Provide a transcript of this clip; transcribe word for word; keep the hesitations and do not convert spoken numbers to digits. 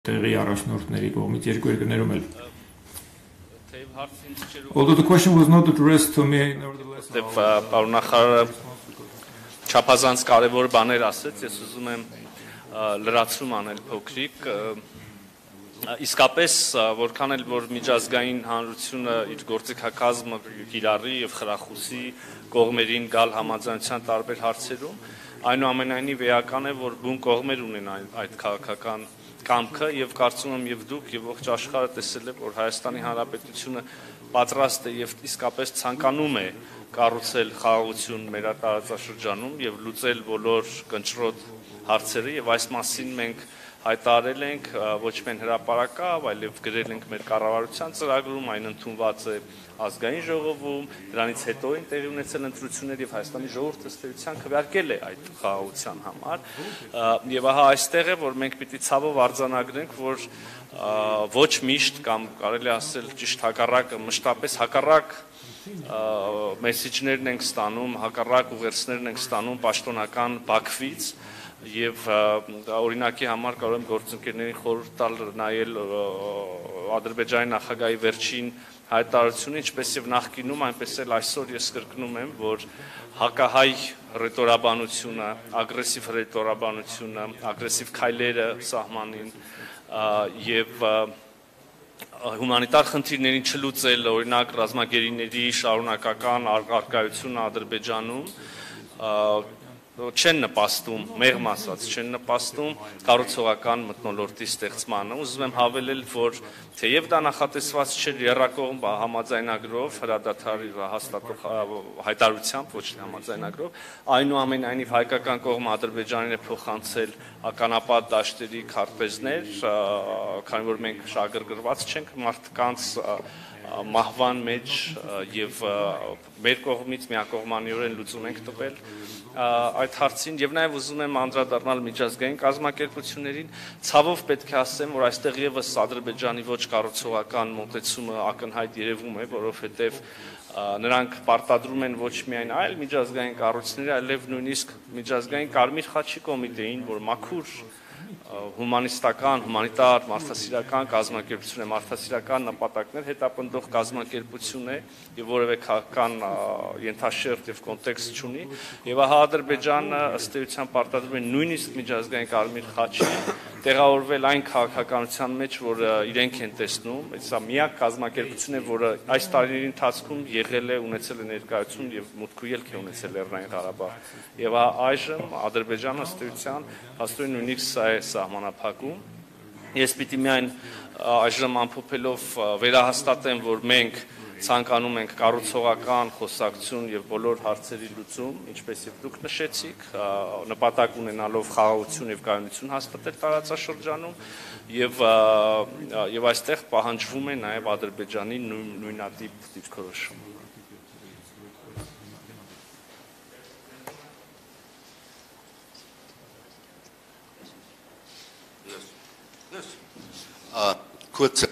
տեղի առաջնորդների կողմից երկու երկրներում էլ. Although the question was not addressed to me, nevertheless. Պարոն նախարարը չափազանց կարևոր բաներ ասեց, ես ուզում եմ լրացում անել փոքրիկ, իսկապես որքան էլ որ միջազգային հանրությունը իր գործիքակազմը կիրառի եւ խրախուսի կողմերին գալ համաձայնության տարբեր հարցերում, այնուամենայնիվ էական է, որ բուն կողմեր ունեն այդ քաղաքական կամքը եւ կարծում եմ եւ դուք եւ ողջ աշխարհը տեսել է, որ Հայաստանի Հանրապետությունը պատրաստ է եւ իսկապես ցանկանում է կառուցել խաղաղություն մեր տարածաշրջանում եւ լուծել բոլոր կնճռոտ հարցերը եւ այս մասին մենք հայտարարել ենք ոչ միայն հրապարակավ, այլև գրել ենք մեր կառավարության ծրագրում, այն ընդունված է ազգային ժողովում, դրանից հետո են տեղի ունեցել ընտրություններ եւ Հայաստանի ժողովուրդը ըստ էության քվեարկել է այդ խաղաղության համար։ Եվ ահա այստեղ է, որ մենք պիտի ցավով արձանագրենք, որ ոչ միշտ կամ կարելի ասել ճիշտ հակառակը, մշտապես հակառակ մեսեջներն ենք ստանում, հակառակ ուղերձներն ենք ստանում պաշտոնական Բաքվից եւ օրինակի համար կարող եմ գործընկերներին խորհուրդ տալ նայել Ադրբեջանի նախագահի վերջին հայտարարությունը, ինչպես եւ նախկինում, այնպես էլ այսօր ես կրկնում եմ, որ հակահայ ռետորաբանությունը, ագրեսիվ ռետորաբանությունը, ագրեսիվ քայլերը սահմանին եւ հումանիտար խնդիրներին չլուծել, օրինակ ռազմագերիների շարունակական արկայությունը Ադրբեջանում չեն նպաստում, մեղմ ասած, չեն նպաստում կառուցողական մթնոլորտի ստեղծմանը։ Ուզում եմ հավելել, որ թեև դա նախատեսված չէր եռակողմ համաձայնագրով, հրադադարի հաստատող հայտարարությամբ, ոչ թե համաձայնագրով, այնուամենայնիվ հայկական կողմը Ադրբեջանին է փոխանցել ականապատ դաշտերի քարտեզներ, քանի որ մենք շահագրգռված չենք մարդկանց մահվան մեջ եւ մեր կողմից միակողմանիորեն լուծում ենք տվել այդ հարցին եւ նաեւ ուզում եմ անդրադառնալ միջազգային կազմակերպություններին, ցավով պետք է ասեմ, որ այստեղ եւս Ադրբեջանի ոչ կառուցողական մոտեցումը ակնհայտ երևում է, որովհետեւ նրանք պարտադրում են ոչ միայն այլ միջազգային կառույցների, այլև նույնիսկ միջազգային Կարմիր խաչի կոմիտեին, որ մաքուր հումանիստական, հումանիտար, մարդասիրական կազմակերպություն է, մարդասիրական նպատակներ հետապնդող կազմակերպություն է եւ որևէ քաղաքական ենթաշերտ եւ կոնտեքստ չունի եւ ահա Ադրբեջանը ըստ էության պարտադրում է նույնիսկ միջազգային Կարմիր խաչի տեղավորվել այն քաղաքականության մեջ, որը իրենք են տեսնում, սա միակ կազմակերպություն է, որը այս տարիների ընթացքում եղել է, ունեցել է ներկայություն եւ մուտք ու ելք է ունեցել Լեռնային Ղարաբաղ եւ այժմ Ադրբեջանը ըստ էության հաստատուն նույնիսկ սա է սահմանափակում։ Ես պիտի միայն այժմ ամփոփելով վերահաստատեմ, որ մենք ցանկանում ենք կառուցողական խոսակցություն եւ բոլոր հարցերի լուծում, ինչպես եւ դուք նշեցիք, նպատակ ունենալով խաղաղություն եւ կայունություն հաստատել տարածաշրջանում եւ եւ այստեղ պահանջվում է նաեւ Ադրբեջանի նույնատիպ դիրքորոշում։ Kurze